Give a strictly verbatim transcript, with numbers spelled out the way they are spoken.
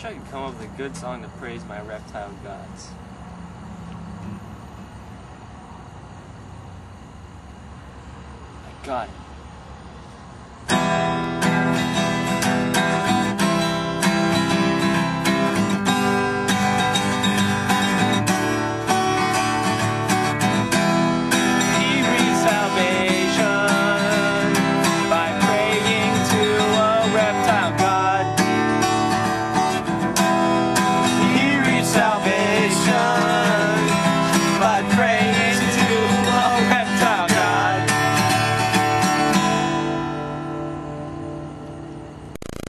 wish I could come up with a good song to praise my reptile gods. I got it.